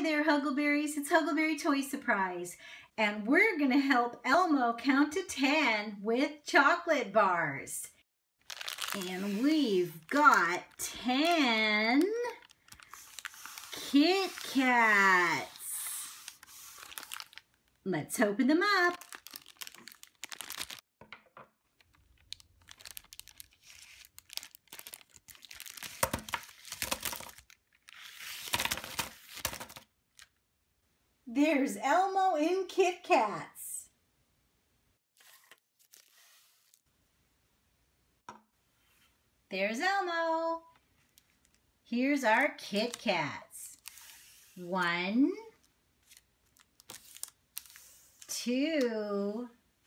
there, Huggleberries. It's Huggleberry Toy Surprise. And we're going to help Elmo count to 10 with chocolate bars. And we've got 10 Kit Kats. Let's open them up. There's Elmo in Kit Kats. There's Elmo. Here's our Kit Kats. 1, 2,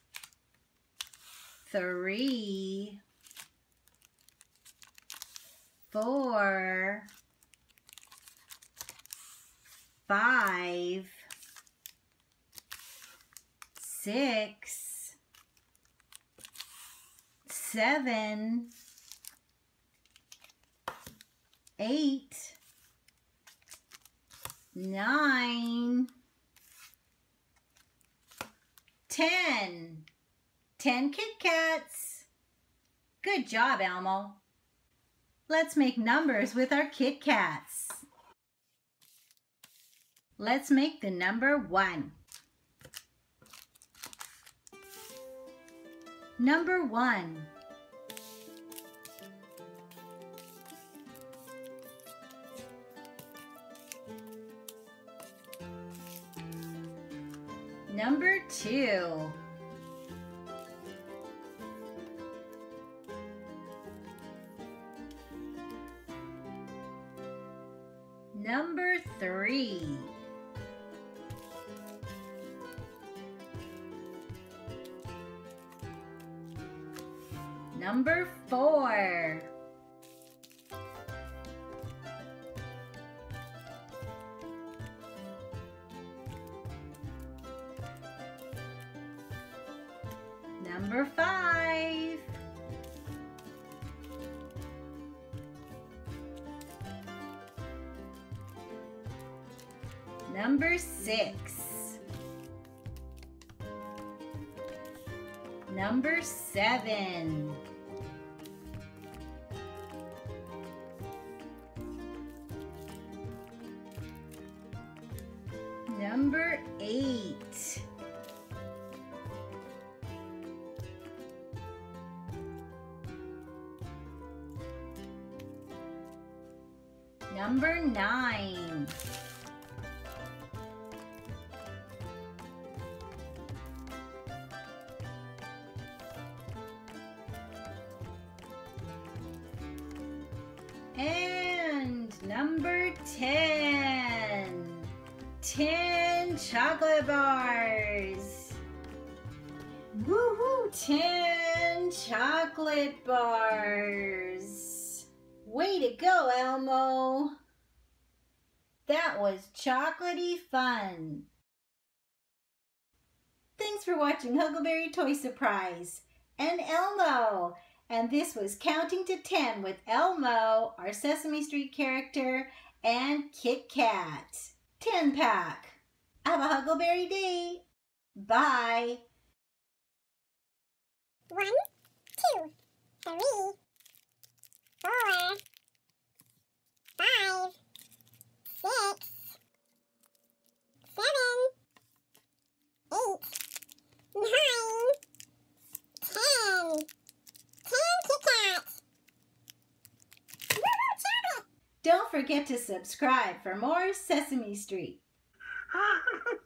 3, 4, 5, 6, 7, 8, 9, 10. 10 Kit Kats. Good job, Elmo. Let's make numbers with our Kit Kats. Let's make the number 1. Number 1. Number 2. Number 3. Number 4. Number 5. Number 6. Number 7. Number 8. Number 9. And number 10. 10 chocolate bars. Woohoo! 10 chocolate bars. Way to go, Elmo. That was chocolatey fun. Thanks for watching Huggleberry Toy Surprise and Elmo. And this was Counting to 10 with Elmo, our Sesame Street character, and Kit Kat. 10-pack. Have a Huggleberry day. Bye. 1, 2, 3, 4, 5, 6, 7, 8, 9, 10. 10 Kit Kats. Woohoo, chocolate! Don't forget to subscribe for more Sesame Street.